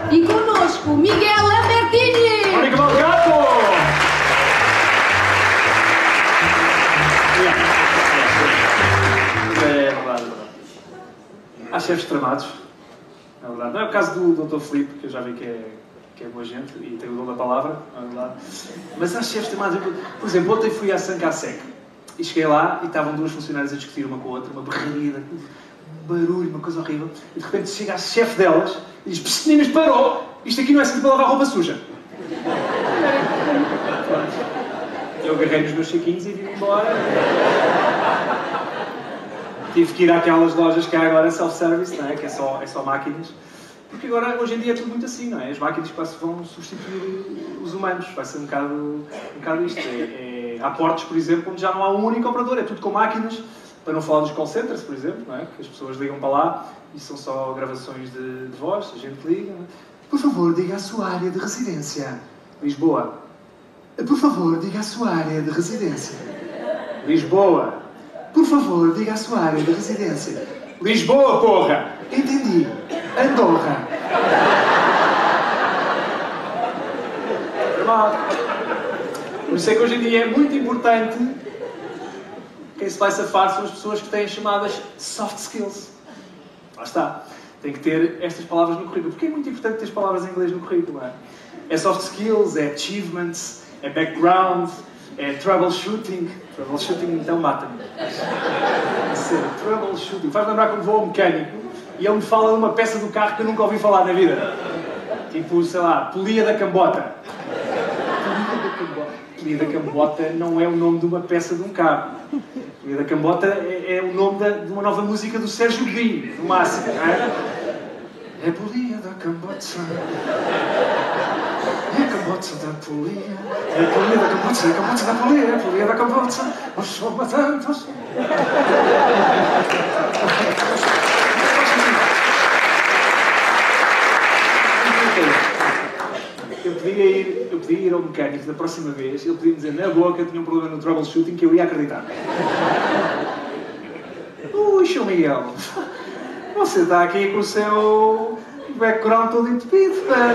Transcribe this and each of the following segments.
E connosco, Miguel Lambertini. Mónica Malgato. É verdade. Há chefes tramados, é verdade. Não é o caso do Dr. Filipe, que eu já vi que é boa gente e tem o dom da palavra, é verdade. Mas há chefes tramados. Por exemplo, ontem fui à Sancasec e cheguei lá e estavam duas funcionárias a discutir uma com a outra, uma berraria, um barulho, uma coisa horrível. E de repente chega a chefe delas e diz: meninas, parou! Isto aqui não é sítio para lavar roupa suja. Eu agarrei nos meus chequinhos e vim embora. Tive que ir àquelas lojas que há agora self-service, não é? Que é só máquinas. Porque agora, hoje em dia, é tudo muito assim, não é? As máquinas quase vão substituir os humanos. Vai ser um bocado isto. Há portos, por exemplo, onde já não há um único operador. É tudo com máquinas. Para não falar dos call centers, por exemplo, não é? Que as pessoas ligam para lá e são só gravações de voz. A gente liga. Não é? Por favor, diga a sua área de residência. Lisboa. Por favor, diga a sua área de residência. Lisboa. Por favor, diga a sua área de residência. Lisboa, porra! Entendi. Andorra. Por isso é que hoje em dia é muito importante, quem se vai safar são as pessoas que têm as chamadas soft skills. Lá está. Tem que ter estas palavras no currículo. Porque é muito importante ter as palavras em inglês no currículo, não é? É soft skills, é achievements, é background, é troubleshooting. Troubleshooting então mata-me. Troubleshooting. Faz lembrar quando vou ao mecânico e ele me fala de uma peça do carro que eu nunca ouvi falar na vida. Tipo, sei lá, polia da cambota. Polia da cambota não é o nome de uma peça de um carro. Polia da cambota é o nome de uma nova música do Sérgio Godinho, no máximo, não é? É polia da cambota. É a cambota da polia. É a polia da cambota, é a cambota da polia. É a polia da cambota. Nós somos tantos. Eu podia ir ao mecânico da próxima vez, ele podia me dizer na boa que eu tinha um problema no troubleshooting que eu ia acreditar. Ui, Sr. Miguel, você está aqui com o seu background todo entupido,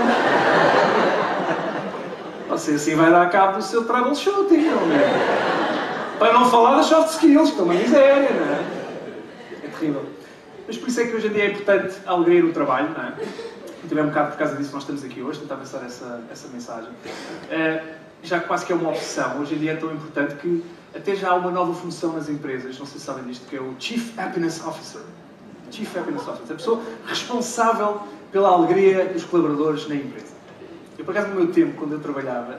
você assim vai dar cabo do seu troubleshooting, não é? Para não falar das soft skills, que é uma miséria, não é? É terrível. Mas por isso é que hoje em dia é importante alegrar o trabalho, não é? E também um bocado por causa disso nós estamos aqui hoje, tentar pensar essa mensagem. Já quase que é uma opção. Hoje em dia é tão importante que até já há uma nova função nas empresas, não sei se sabem disto, que é o Chief Happiness Officer. Chief Happiness Officer. A pessoa responsável pela alegria dos colaboradores na empresa. Eu, por acaso, no meu tempo, quando eu trabalhava,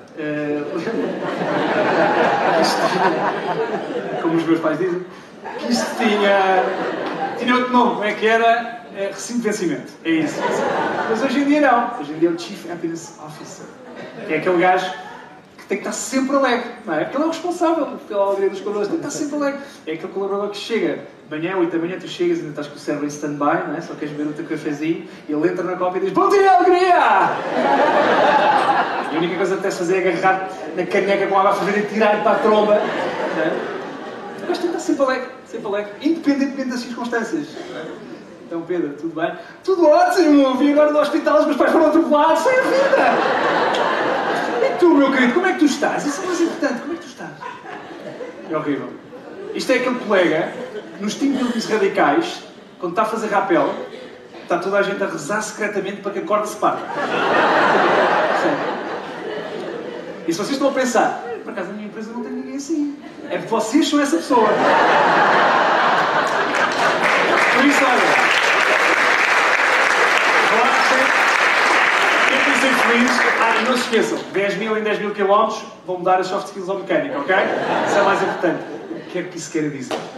como os meus pais dizem, que isto tinha outro nome, como é que era? Recibo de vencimento, é isso. Mas hoje em dia não. Hoje em dia é o Chief Happiness Officer, que é aquele gajo que tem que estar sempre alegre, não é? Porque ele é o responsável pela alegria dos colaboradores, tem que estar sempre alegre. É aquele colaborador que chega de manhã, 8 da manhã, tu chegas e ainda estás com o cérebro em stand-by, não é? Só queres beber o teu cafezinho e ele entra na copa e diz: bom dia, alegria! E a única coisa que tens de fazer é agarrar na caneca com água a ferver e tirar para a tromba, não é? Mas tem que estar sempre alegre, independentemente das circunstâncias, não é? Então, Pedro, tudo bem? Tudo ótimo! Vim agora do hospital, os meus pais foram atropelados, foi a vida! E tu, meu querido, como é que tu estás? Isso é mais importante, como é que tu estás? É horrível. Isto é aquele colega, nos 5 buildings radicais, quando está a fazer rapel, está toda a gente a rezar secretamente para que a corda se parta. E se vocês estão a pensar, por acaso na minha empresa não tem ninguém assim, é porque vocês são essa pessoa. Por isso, olha, não se esqueçam, 10 mil em 10.000 km vão mudar as soft skills ao mecânico, ok? Isso é mais importante. O que é que isso quer dizer?